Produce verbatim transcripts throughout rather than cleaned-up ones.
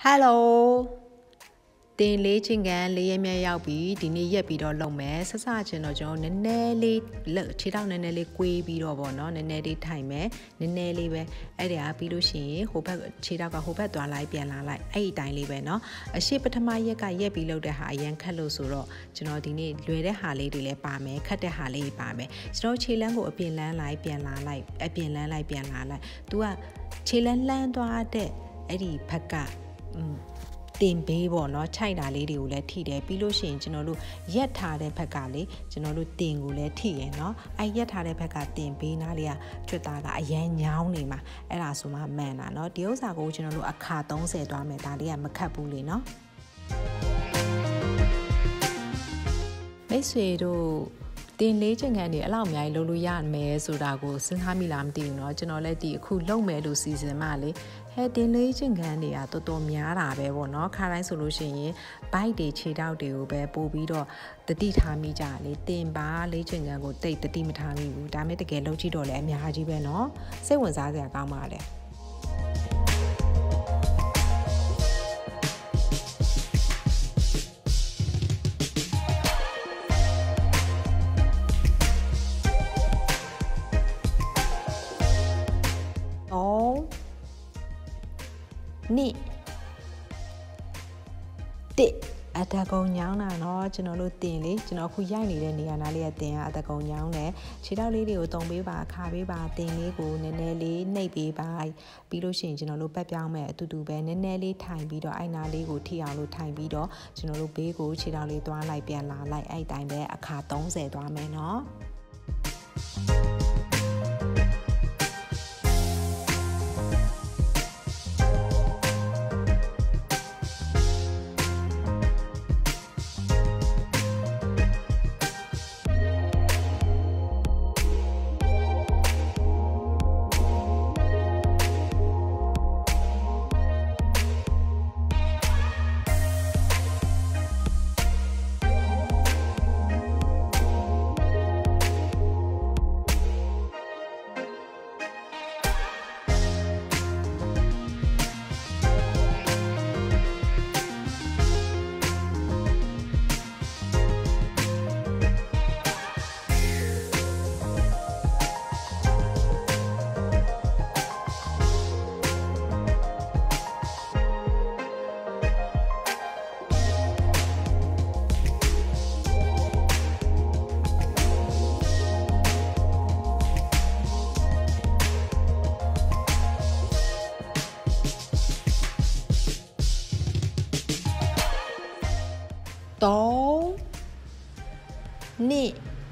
Hello တင်လေးချင်းကန်လေးရမြရောက်ပြီးဒီနေ့ရက်ပြီးတော့လုံမယ်ဆက်စချင်းတော့ကျွန်တော်နည်းနည်းလေးခြေထောက်နည်းနည်းလေးကွေးပြီးတော့ဗောနော်နည်းနည်းလေးထိုင်မယ်နည်းနည်းလေးပဲအဲ့ဒါပြီးလို့ရှိရင်ဟိုဘက်ခြေထောက်ကဟိုဘက်သွားလိုက်ပြန်လာလိုက်အဲ့ဒီအတိုင်းလေးပဲနော်အရှိပထမရက်ကရက်ပြီးလုပ်တဲ့ဟာအရန်ခက်လို့ဆိုတော့ကျွန်တော်ဒီနေ့လွယ်တဲ့ဟာလေးတွေလည်းပါမယ်ခက်တဲ့ဟာလေးပါမယ်ကျွန်တော်ခြေလမ်းကိုအပြင်လမ်းလိုက်ပြန်လာလိုက်အပြင်လမ်းလိုက်ပြန်လာလိုက် तू ကခြေလမ်းလှမ်းသွားတဲ့အဲ့ဒီဘက်ကတင်ပေးပေါ့နော်ခြိုက်တာလေးတွေကိုလည်းထိတယ်ပြီးလို့ရှိရင်ကျွန်တော်တို့ရက်ထားတဲ့ဘက်ကလေကျွန်တော်တို့တင်ကိုလည်းထိရယ်နော်အဲရက်ထားတဲ့ဘက်ကတင်ပေးနားလေးကကျွတ်သားကအရန်ညောင်းနေမှာအဲ့ဒါဆိုမှမှန်တာနော်ဒီဥစ္စာကိုကျွန်တော်တို့အခါသုံးဆယ်သွားမယ်ဒါလေးကမခတ်ဘူးလေနော်မိတ်ဆွေတို့တင်လေးချင်ကန်နေအလောက်အများကြီးလုပ်လို့ရမယ်ဆိုတာကိုစဉ်းစားမိလားမသိဘူးเนาะကျွန်တော်လည်းဒီအခုလုပ်မယ်လို့စီစဉ်မှလေဟဲ့တင်လေးချင်ကန်တွေကတော်တော်များတာပဲပေါ့เนาะခါတိုင်းဆိုလို့ရှိရင်ဘိုက်တွေခြေထောက်တွေကိုပဲပို့ပြီးတော့တတိထားမိကြလေတင်ပါလေးချင်ကန်ကိုတိတ်တတိမထားမိဘူးဒါမဲ့တကယ်လုပ်ကြည့်တော့လည်းအများကြီးပဲเนาะစိတ်ဝင်စားစရာကောင်းပါလေနိတစ်အတကုံညောင်းတာเนาะကျွန်တော်တို့တင်လေကျွန်တော်အခုရိုက်နေတဲ့နေရာနားလေးကတင်အတကုံညောင်းတယ်ခြေထောက်လေးတွေကိုတုံပေးပါခါပေးပါတင်လေးကိုနည်းနည်းလေးနှိပ်ပေးပါပြီးလို့ရှိရင်ကျွန်တော်တို့ပတ်ပြောင်းမဲ့အတူတူပဲနည်းနည်းလေးထိုင်ပြီးတော့အိုင်နာလေးကိုထိအောင်လို့ထိုင်ပြီးတော့ကျွန်တော်တို့ဘေးကိုခြေထောက်လေးသွားလိုက်ပြန်လာလိုက်အဲ့တိုင်းပဲအခါသုံးဆယ်သွားမယ်เนาะသုံးနှစ်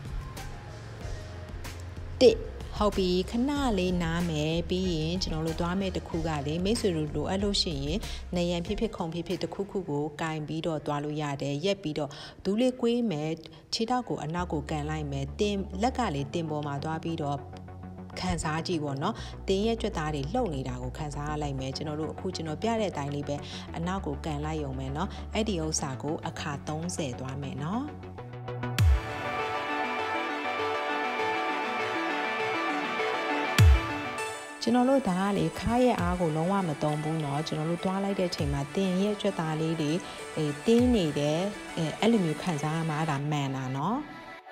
တစ်ဟုတ်ပြီခဏလေးနားမယ်ပြီးရင်ကျွန်တော်တို့သွားမယ်တခုကလေမိတ်ဆွေတို့လိုအပ်လို့ရှိရင်နေရန်ဖြစ်ဖြစ်ခုံဖြစ်ဖြစ်တခုခုကိုကင်ပြီးတော့သွားလို့ရတယ်ရက်ပြီးတော့ဒူးလေးကွေးမယ်ခြေထောက်ကိုအနောက်ကိုကန်လိုက်မယ်တင်လက်ကလေတင်ပေါ်မှာသွားပြီးတော့ခံစားကြည့်ပေါ့နော်တင်ရဲ့ကြွက်သားတွေလှုပ်နေတာကိုခံစားရလိုက်မယ်ကျွန်တော်တို့အခုကျွန်တော်ပြတဲ့အတိုင်းလေးပဲအနောက်ကိုကန်လိုက်ရုံပဲเนาะအဲ့ဒီဥစ္စာကိုအခါသုံးဆယ်သွားမယ်เนาะကျွန်တော်တို့ဒါကလေခါရဲ့အားကိုလုံးဝမသုံးဘူးเนาะကျွန်တော်တို့တွားလိုက်တဲ့အချိန်မှာတင်ရဲ့ကြွက်သားလေးတွေအဲတင်းနေတယ်အဲအဲ့လိုမျိုးခံစားရမှာဒါမှန်တာเนาะ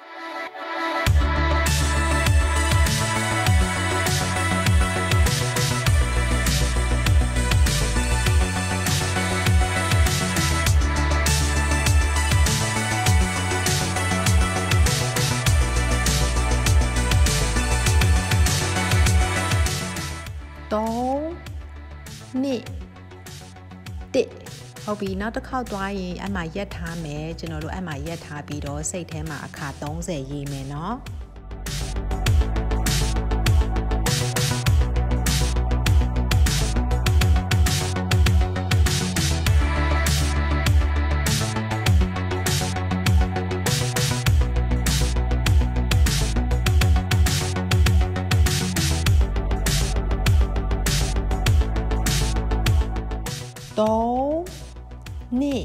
သုံးနှစ်တစ်ဟုတ်ပြီနောက်တစ်ခေါက်သွားရင်အမှရက်ထားမယ်ကျွန်တော်တို့အမှရက်ထားပြီးတော့စိတ်ထဲမှာအခါသုံးဆယ်ရေးမယ်เนาะသုံးနှစ်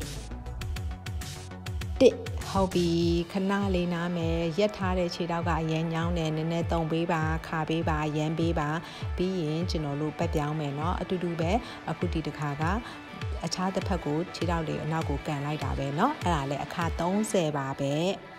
တစ်ဟုတ်ပြီခဏလေးနားမယ်ရက်ထားတဲ့ခြေထောက်ကအရန်ညောင်းတယ်နည်းနည်းတုံပေးပါခါပေးပါရမ်းပေးပါပြီးရင်ကျွန်တော်တို့ပတ်ပြောင်းမယ်เนาะအတူတူပဲအခုဒီတစ်ခါကအခြားတစ်ဖက်ကိုခြေထောက်လေးအနောက်ကိုကန်လိုက်တာပဲเนาะအဲ့ဒါလည်းအခါသုံးဆယ်ပါပဲ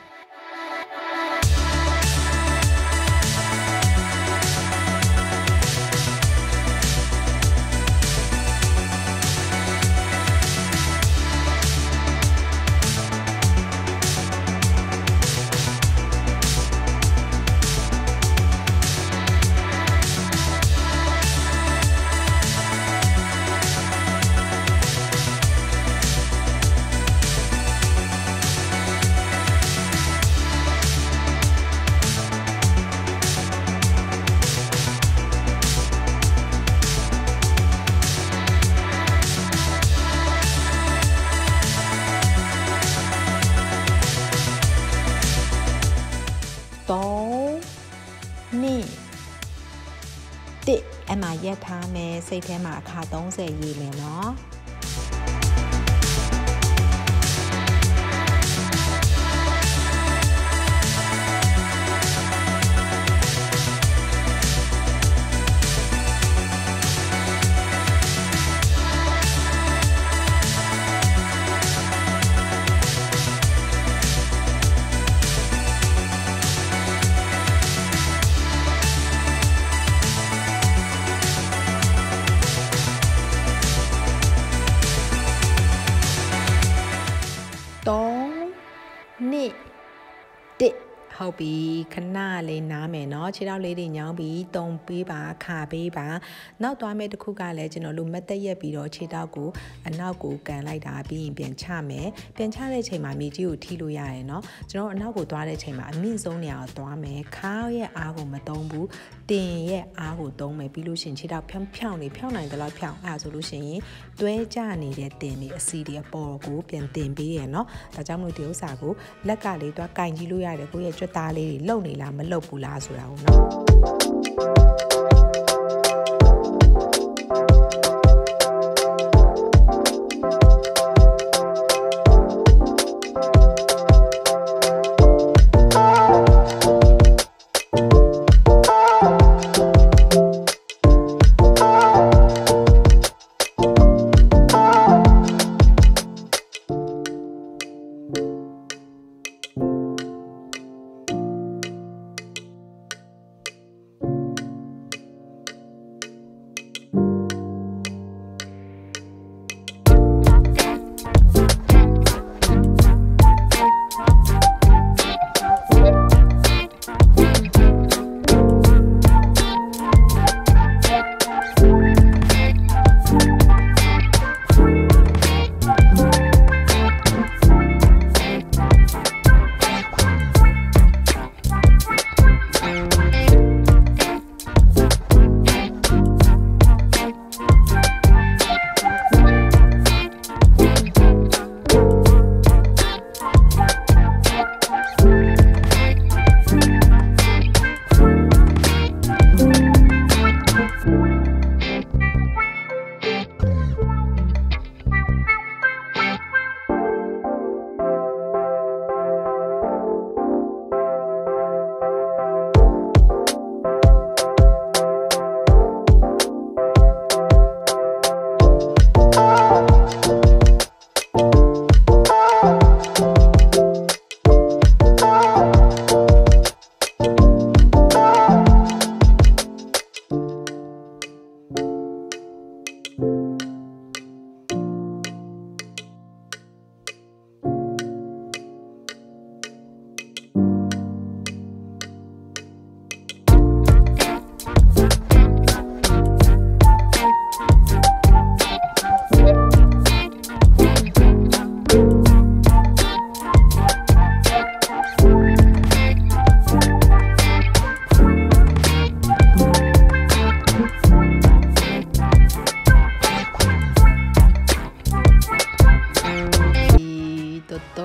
တစ်အမှရက်ထားမယ်စိတ်ထဲမှာအခါသုံးဆယ်ရေးမယ်နော်ဟုတ်ပြီခဏလေးနားမယ်เนาะခြေထောက်လေးတွေညောင်းပြီးတုံပေးပါခါပေးပါနောက်သွားမယ့်တစ်ခုကလည်းကျွန်တော်တို့မတ်တက်ရက်ပြီးတော့ခြေထောက်ကိုအနောက်ကိုကန်လိုက်တာပြီးရင်ပြန်ချမယ်ပြန်ချတဲ့ချိန်မှာမြေကြီးကိုထိလို့ရတယ်เนาะကျွန်တော်အနောက်ကိုသွားတဲ့ချိန်မှာအမြင့်ဆုံးနေရာကိုသွားမယ်ခါရဲ့အားကိုမသုံးဘူးတင်ရဲ့အားကိုသုံးမယ်ပြီးလို့ရှိရင်ခြေထောက်ဖြောင်းဖြောင်းနေဖြောင်းနိုင်တယ်လို့ဖြောင်းအဲ့ဆိုလို့ရှိရင်တွဲကျနေတဲ့တင်တွေအစီတွေအပေါ်ကိုပြန်တင်ပေးရเนาะဒါကြောင့်မလို့ဒီဥစ္စာကိုလက်ကလေးသွားကင်ကြည့်လို့ရတယ်ကိုယ့်ရဲ့ကြွက်သားလေးတွေလုံနေလားမလုံဘူးလားဆိုတာကိုเนาะ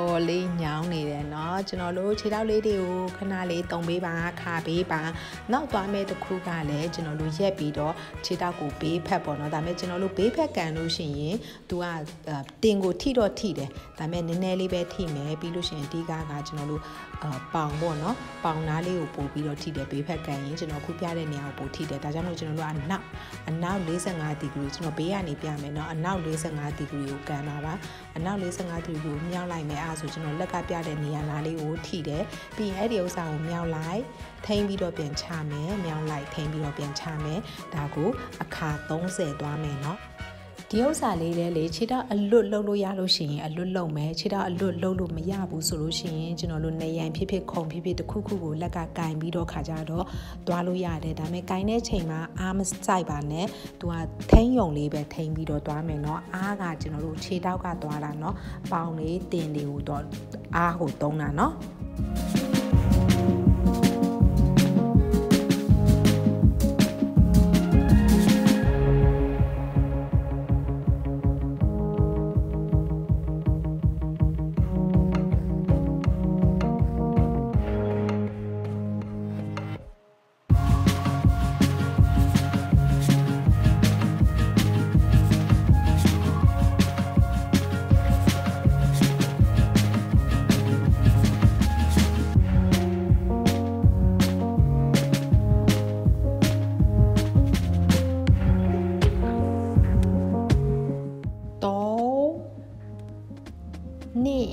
တော်လေးညောင်းနေတယ်เนาะကျွန်တော်တို့ခြေထောက်လေးတွေကိုခဏလေးတုံပေးပါခါပေးပါနောက်သွားမဲ့တစ်ခုကလည်းကျွန်တော်တို့ရက်ပြီးတော့ခြေထောက်ကိုဘေးဖက်ပေါ့เนาะဒါပေမဲ့ကျွန်တော်တို့ဘေးဖက်ကန်လို့ရှိရင် तू ကတင်ကိုထိတော့ထိတယ်ဒါပေမဲ့နည်းနည်းလေးပဲထိမယ်ပြီးလို့ရှိရင်အဓိကကကျွန်တော်တို့ပေါင်ပေါ့เนาะပေါင်သားလေးကိုပို့ပြီးတော့ထိတယ်ဘေးဖက်ကန်ရင်ကျွန်တော်ခုပြတဲ့နေရာကိုပို့ထိတယ်ဒါကြောင့်မို့ကျွန်တော်တို့အနောက်အနောက်၄၅ဒီဂရီကျွန်တော်ဘေးကနေပြမယ်เนาะအနောက်၄၅ဒီဂရီကိုကန်တာပါအနောက်၄၅ဒီဂရီကိုမြောက်လိုက်မယ်အဲဆိုကျွန်တော်လက်ကပြတဲ့နေရာလားလေးကိုထိတယ်ပြီးရင်အဲ့ဒီဥစ္စာကိုမြောက်လိုက်ထိန်းပြီးတော့ပြန်ချမယ်မြောက်လိုက်ထိန်းပြီးတော့ပြန်ချမယ်ဒါကိုအခါ၃၀သွားမယ်เนาะဒီဥစ္စာလေးလည်းလေခြေထောက်အလွတ်လှုပ်လို့ရလို့ရှိရင်အလွတ်လှုပ်မယ်ခြေထောက်အလွတ်လှုပ်လို့မရဘူးဆိုလို့ရှိရင်ကျွန်တော်တို့နေရန်ဖြစ်ဖြစ်ခုံဖြစ်ဖြစ်တစ်ခုခုကိုလက်ကကင်ပြီးတော့ခါကြတော့သွားလို့ရတယ်ဒါပေမဲ့ကင်တဲ့ချိန်မှာအားမစိုက်ပါနဲ့သူကထိန်းယုံလေးပဲထိန်းပြီးတော့သွားမယ်เนาะအားကကျွန်တော်တို့ခြေထောက်ကသွားတာเนาะပေါင်လေးတင်လေးကိုတော့အားကိုသုံးတာเนาะနေ့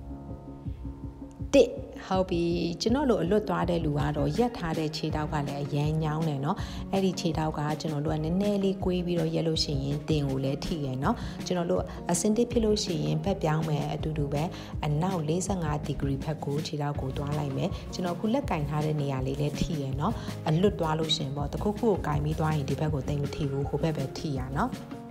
တစ်ဟုတ်ပြီကျွန်တော်တို့အလွတ်သွားတဲ့လူကတော့ရက်ထားတဲ့ခြေထောက်ကလည်းအရန်ညောင်းတယ်เนาะအဲ့ဒီခြေထောက်ကကျွန်တော်တို့ကနည်းနည်းလေးကွေးပြီးတော့ရက်လို့ရှိရင်တင်ကိုလည်းထိရယ်เนาะကျွန်တော်တို့အစင်တစ်ဖြစ်လို့ရှိရင်ဖက်ပြောင်းမယ်အတူတူပဲအနောက်၄၅ဒီဂရီဖက်ကိုခြေထောက်ကိုသွားလိုက်မယ်ကျွန်တော်ခုလက်ကင်ထားတဲ့နေရာလေးလည်းထိရယ်เนาะအလွတ်သွားလို့ရှိရင်ပေါ့တခုခုကိုကင်ပြီးသွားရင်ဒီဘက်ကိုတိတ်မထိဘူးဟိုဘက်ပဲထိရเนาะ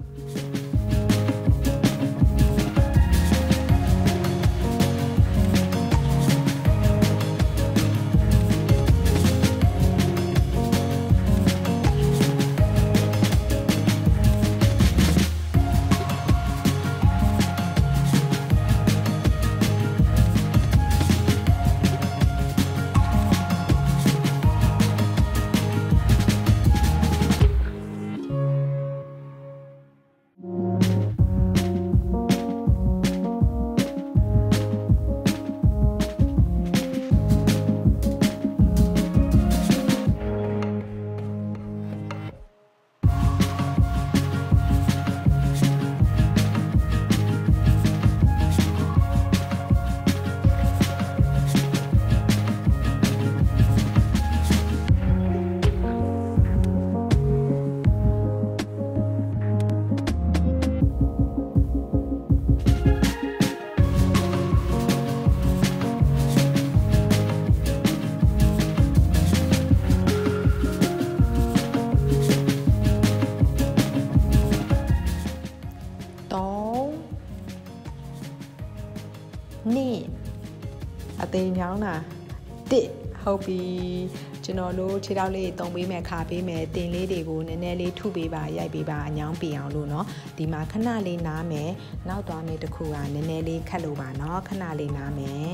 နေ့အသေးညောင်းတာတစ်ဟုတ်ပြီကျွန်တော်တို့ခြေထောက်လေးတုံပေးမယ်ခါပေးမယ်တင်လေးတွေကိုနည်းနည်းလေးထုပေးပါရိုက်ပေးပါအညောင်းပြအောင်လို့เนาะဒီမှာခဏလေးနားမယ်နောက်သွားမယ်တစ်ခုကနည်းနည်းလေးခတ်လို့ပါเนาะခဏလေးနားမယ်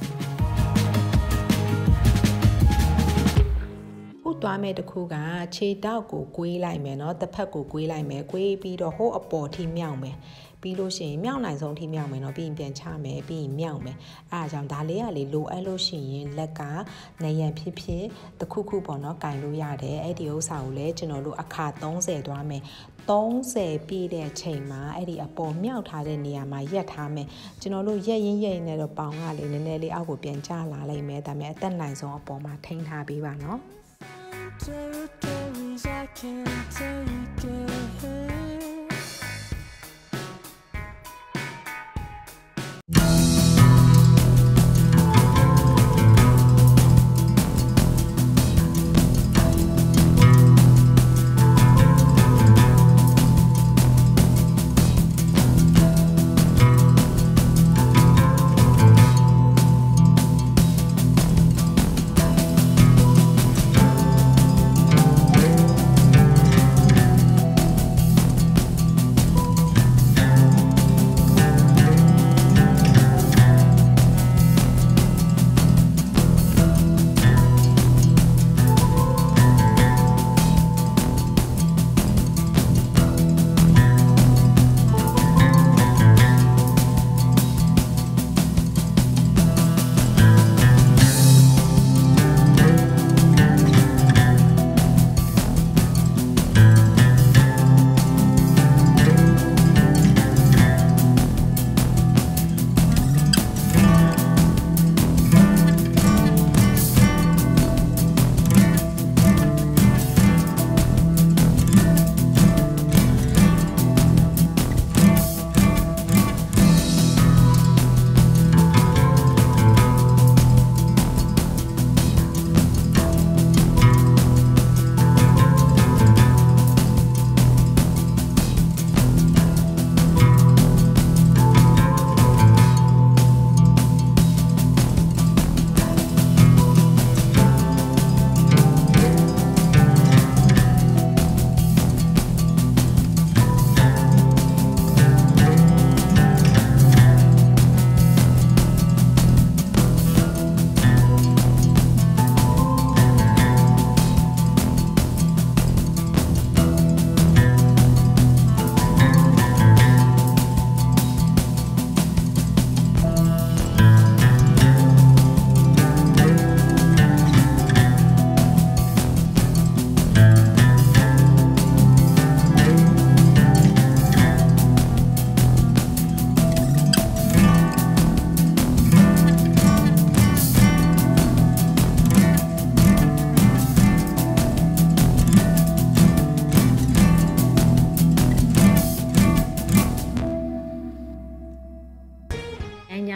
သွားမယ်တခုကခြေထောက်ကိုကွေးလိုက်မယ်เนาะတစ်ဖက်ကိုကွေးလိုက်မယ်ကွေးပြီးတော့ဟိုးအပေါ်ထိမြောက်မယ်ပြီးလို့ရှိရင်မြောက်နိုင်ဆုံးထိမြောက်မယ်เนาะပြီးရင်ပြန်ချမယ်ပြီးရင်မြောက်မယ်အဲအကြောင်းဒါလေးကလေလိုအပ်လို့ရှိရင်လက်ကနေရန်ဖြစ်ဖြစ်တခုခုပေါ့เนาะကင်လို့ရတယ်အဲ့ဒီဥစ္စာကိုလည်းကျွန်တော်တို့အခါ၃၀သွားမယ်၃၀ပြည့်တဲ့ချိန်မှာအဲ့ဒီအပေါ်မြောက်ထားတဲ့နေရာမှာရက်ထားမယ်ကျွန်တော်တို့ရက်ရင်းရက်ရင်းနဲ့တော့ပေါင်ကလေနည်းနည်းလေးအောက်ကိုပြန်ကျလာလိုက်မယ်ဒါပေမဲ့အသက်နိုင်ဆုံးအပေါ်မှာထိန်းထားပေးပါเนาะTerritories I can't take it.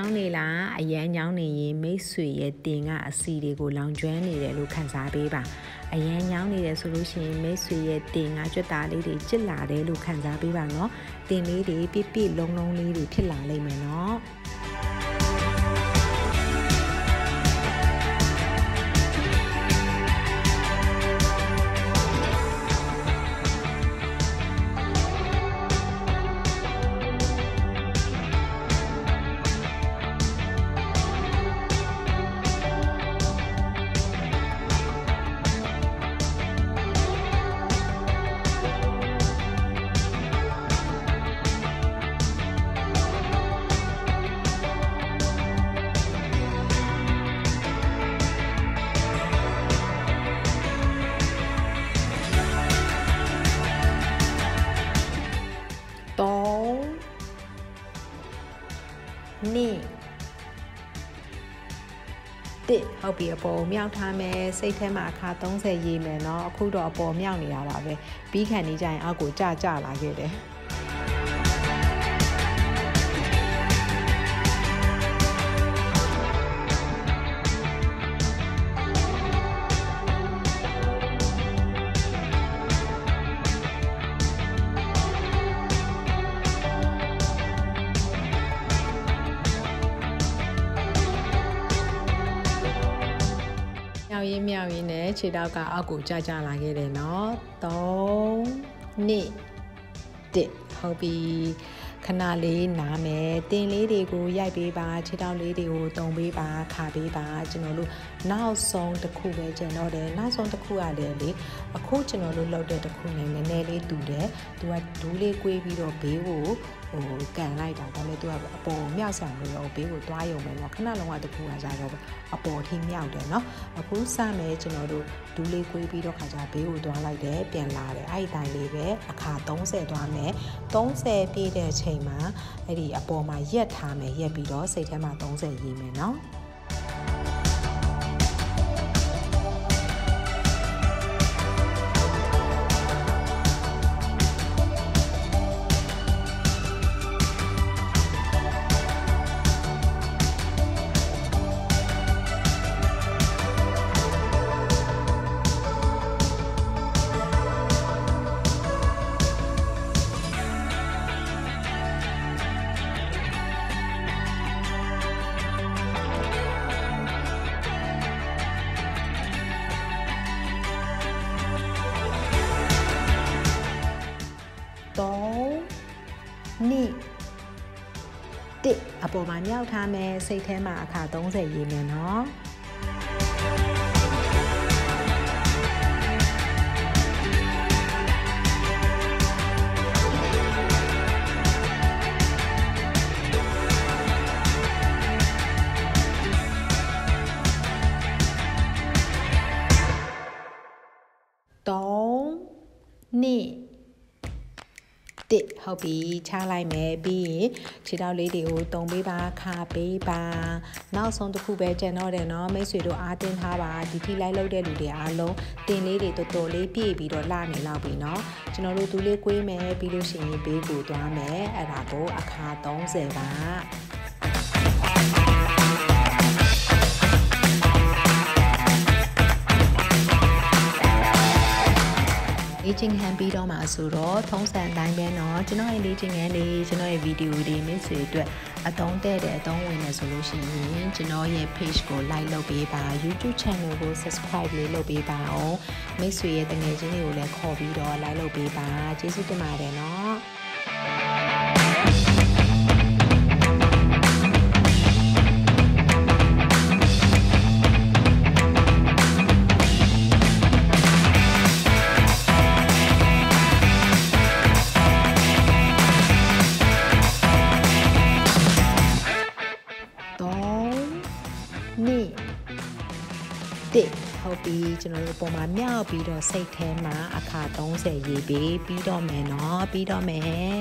ောင်းနေလားအရန်ညောင်းနေရင်မိတ်ဆွေရဲ့တင်ကအစီတွေကိုလောင်ကျွမ်းနေတယ်လို့ခံစားပေးပါအရန်ညောင်းနေတယ်ဆိုလို့ရှိရင်မိတ်ဆွေရဲ့တင်ကကြွက်သားလေးတွေကျစ်လာတယ်လို့ခံစားပေးပါနော်တင်လေးတွေပြည့်ပြည့်လုံးလုံးလေးတွေဖြစ်လာလိမ့်မယ်နော်နေ့တစ်ဟုတ်ပြီအပေါ်မြောက်ထားမယ်စိတ်ထဲမှာအခါသုံးဆယ်ရေးမယ်เนาะအခုတော့အပေါ်မြောက်နေရတာပဲပြီးခံနေကြရင်အောက်ကိုကြကြလာခဲ့တယ်မြောက်ရင်းနဲ့ခြေထောက်ကအောက်ကိုကျကျလာခဲ့တယ်နော်သုံးနှစ်တစ်ဟုတ်ပြီခဏလေးနားမယ်တင်လေးတွေကိုရိုက်ပေးပါခြေထောက်လေးတွေကိုတုံပေးပါခါပေးပါကျွန်တော်တို့နောက်ဆုံးတစ်ခုပဲကျန်တော့တယ်နောက်ဆုံးတစ်ခုရတယ်လေအခုကျွန်တော်တို့လုပ်တဲ့တစ်ခုနဲ့နည်းနည်းလေးတူတယ်သူကဒူးလေးကွေးပြီးတော့ဘေးကိုဟိုကန်လိုက်တာဒါပေမဲ့သူကအပေါ်မြောက်ဆောင်လို့ရောဘေးကိုတွားရုံပဲเนาะခဏလုံးဝတစ်ခုကကြတော့အပေါ်ထိမြောက်တယ်เนาะအခုစမယ်ကျွန်တော်တို့ဒူးလေးကွေးပြီးတော့ခါကြဘေးကိုတွားလိုက်တယ်ပြန်လာတယ်အဲ့ဒီတိုင်းလေးပဲအခါသုံးဆယ်တွားမယ်သုံးဆယ်ပြည့်တဲ့အချိန်မှာအဲ့ဒီအပေါ်မှာရက်ထားမယ်ရက်ပြီးတော့စိတ်ထဲမှာသုံးဆယ်ရေးမယ်เนาะနေ့တစ်အပေါ်မှာမြောက်ထားမယ်စိတ်ထဲမှာအခါသုံးဆယ်ရေးမယ်နော်သုံးနေ့တစ်ဟုတ်ပြီချလိုက်မယ်ပြီးရင်ခြေထောက်လေးတွေကိုတုံပေးပါခါပေးပါနောက်ဆုံးတစ်ခုပဲကျန်တော့တယ်နော်မိတ်ဆွေတို့အားတင်းထားပါဒီထိလိုက်လုပ်တဲ့လူတွေအားလုံးတင်လေးတွေတော်တော်လေးပြည့်ပြီးတော့လှနေလောက်ပြီနော်ကျွန်တော်တို့ဒူးလေးကွေးမယ်ပြီးလို့ရှိရင်ဘေးကိုသွားမယ်အဲ့ဒါကိုအခါသုံးဆယ်ပါလေ့ကျင့်ခန်းပြီးတော့မှာဆိုတော့ထုံးစံအတိုင်းပဲเนาะကျွန်တော်ရဲ့လေ့ကျင့်ခန်းလေးကျွန်တော်ရဲ့ဗီဒီယိုတွေမိတ်ဆွေအတွက်အသုံးတဲ့တဲ့အသုံးဝင်နေဆိုလို့ရှိရင်ကျွန်တော်ရဲ့ page ကို like လုပ်ပေးပါ YouTube channel ကို subscribe လေးလုပ်ပေးပါအောင်မိတ်ဆွေရဲ့တငယ်ချင်းတွေကိုလည်းခေါ်ပြီးတော့ like လုပ်ပေးပါကျေးဇူးတင်ပါတယ်เนาะနေ့တစ်ဟုတ်ပြီကျွန်တော်တို့ပုံမှာမြောက်ပြီးတော့စိတ်ထဲမှာအခါသုံးဆယ်ရေးပြီးပြီးတော့မယ်เนาะပြီးတော့မယ်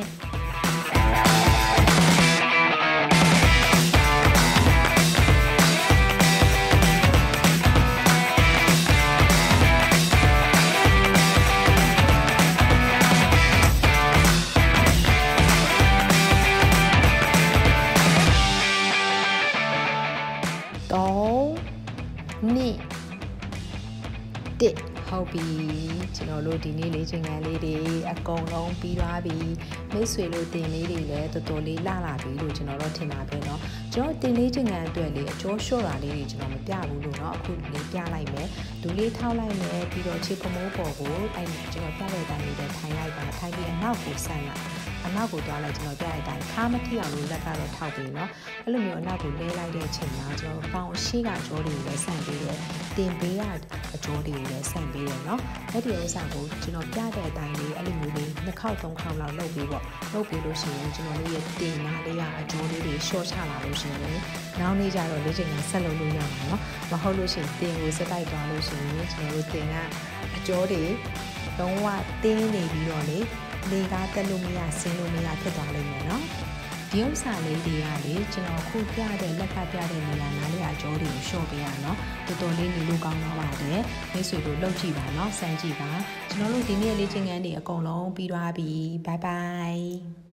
ဟုတ်ပြီကျွန်တော်တို့ဒီနေ့လေ့ကျင့်ခန်းလေးတွေအကုန်လုံးပြီးသွားပြီမိတ်ဆွေတို့တင်လေးတွေလည်းတော်တော်လေးလှလာပြီလို့ကျွန်တော်တို့ထင်တာပဲเนาะကျွန်တော်တင်လေးကျင့်ခန်းအတွက်လေအကျော်လျှော့တာလေးတွေကျွန်တော်မပြဘူးလို့เนาะအခုလေးပြလိုက်မယ်ဒူလေးထောက်လိုက်မယ်ပြီးတော့ခြေပမိုးပေါ်ကိုအဲ့ကျွန်တော်ပြတဲ့အတိုင်းလေးထိုင်လိုက်ပါထိုင်ပြီးအနောက်ကိုဆန့်လိုက်အနောက်ကိုသွားလိုက်ကျွန်တော်ပြတဲ့အတိုင်းခါမထိအောင်လို့လက်ကတော့ထောက်ပြီးเนาะအဲ့လိုမျိုးအနောက်ကိုလဲလိုက်တဲ့အချိန်မှာကျွန်တော်ပေါင်ရှိကကျော်တွေကိုလည်းဆန့်ပြီးတယ်တင်ပေးရအကျော်တွေကိုလည်းဆန့်ပေးတယ်เนาะအဲ့ဒီဥစ္စာကိုကျွန်တော်ပြတဲ့အတိုင်းလေးအဲ့လိုမျိုးလေးနှစ်ခေါက်သုံးခေါက်လောက်လုပ်ပြီးပေါ့လုပ်ပြီးလို့ရှိရင်ကျွန်တော်တို့ရဲ့တင်နာလေးကအကျော်လေးတွေရှော့ချလာလို့ရှိရင်နောက်နေ့ကျတော့လေ့ကျင့်ခန်းဆက်လုပ်လို့ရမှာเนาะမဟုတ်လို့ရှိရင်တင်ကိုစက်တိုက်သွားလို့ရှိရင်ကျွန်တော်တို့တင်ကအကျော်တွေလုံးဝတင်းနေပြီးတော့လေလေကားတက်လို့မရဆင်းလို့မရဖြစ်သွားလိမ့်မယ်เนาะဒီဥစ္စာလေးတွေကလေကျွန်တော်ခုပြတဲ့လက်ကပြတဲ့နေရာနားလေးအကျော်တွေကိုရှော့ပေးရအောင်တော်တော်လေးနေလို့ကောင်းတော့ပါတယ်မိတ်ဆွေတို့လုပ်ကြည့်ပါเนาะစမ်းကြည့်ပါကျွန်တော်တို့ဒီနေ့လေ့ကျင့်ခန်းတွေအကုန်လုံးပြီးသွားပြီဘိုင်ဘိုင်